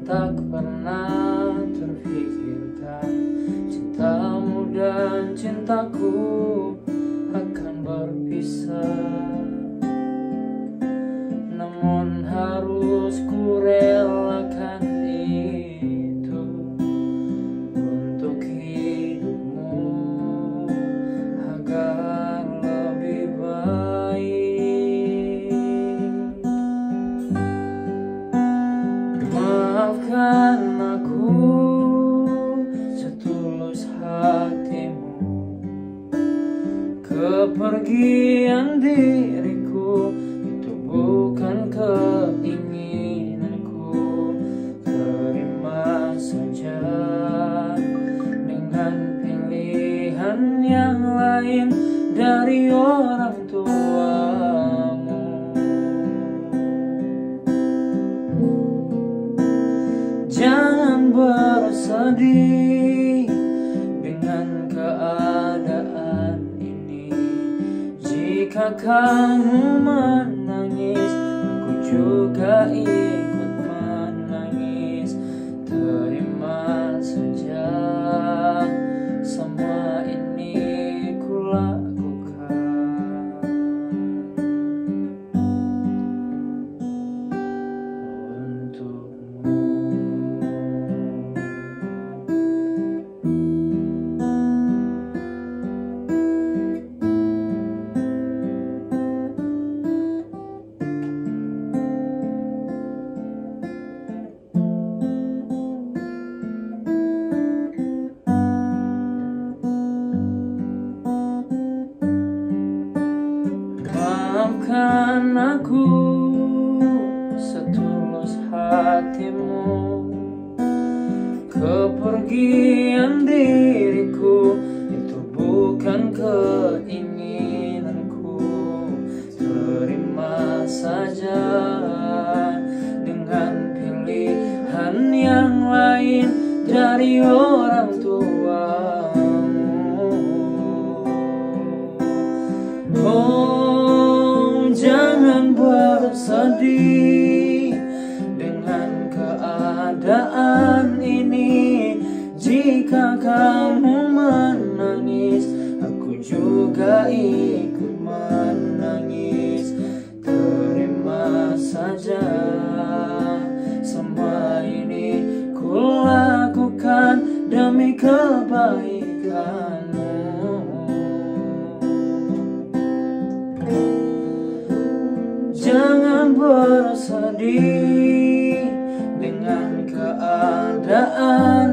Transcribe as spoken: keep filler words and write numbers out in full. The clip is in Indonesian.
tak pernah terfikirkan cintamu dan cintaku akan berpisah. Namun harus ku relakan itu untuk hidupmu agar lebih baik. Maafkan aku setulus hatimu, kepergian diriku itu bukan keinginanku. Terima saja dengan pilihan yang lain dari orang tuamu. Jangan bersedih dengan keadaan ini. Jika kamu menangis, aku juga ikut menangis. Terima saja semua ini ku lakukan untukmu. Maafkan aku setulus hatimu, kepergian diriku itu bukan keinginanku. Terima saja dengan pilihan yang lain dari orang tuamu. Oh, jangan bersedih dengan keadaan ini. Jika kamu menangis, aku juga ikut menangis. Terima saja semua ini ku lakukan demi kebaikanmu. Jangan bersedih dengan keadaan